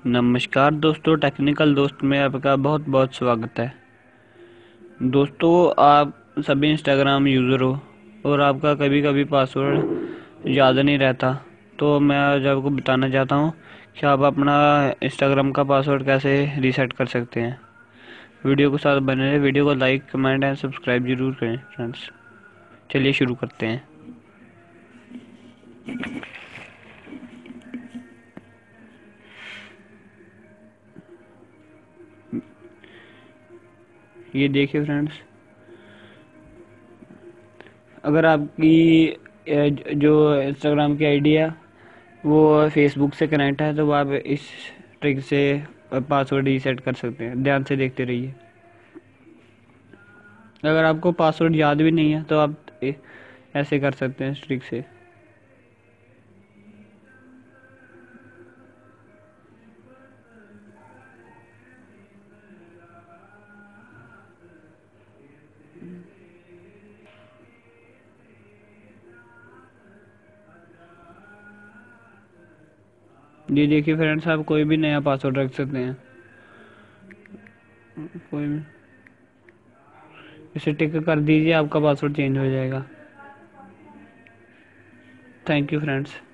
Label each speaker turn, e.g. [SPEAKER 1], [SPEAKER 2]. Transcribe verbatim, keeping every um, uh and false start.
[SPEAKER 1] नमस्कार दोस्तों, टेक्निकल दोस्त में आपका बहुत बहुत स्वागत है। दोस्तों, आप सभी इंस्टाग्राम यूज़र हो और आपका कभी कभी पासवर्ड याद नहीं रहता, तो मैं आज आपको बताना चाहता हूँ कि आप अपना इंस्टाग्राम का पासवर्ड कैसे रीसेट कर सकते हैं। वीडियो के साथ बने रहे। वीडियो को लाइक, कमेंट एंड सब्सक्राइब जरूर करें फ्रेंड्स। चलिए शुरू करते हैं। ये देखिए फ्रेंड्स, अगर आपकी अ, जो इंस्टाग्राम की आईडी है वो फेसबुक से कनेक्ट है तो आप इस ट्रिक से पासवर्ड रीसेट कर सकते हैं। ध्यान से देखते रहिए। अगर आपको पासवर्ड याद भी नहीं है तो आप ए- ऐसे कर सकते हैं इस ट्रिक से। ये देखिए फ्रेंड्स, आप कोई भी नया पासवर्ड रख सकते हैं। कोई भी इसे टिक कर दीजिए, आपका पासवर्ड चेंज हो जाएगा। Thank you friends.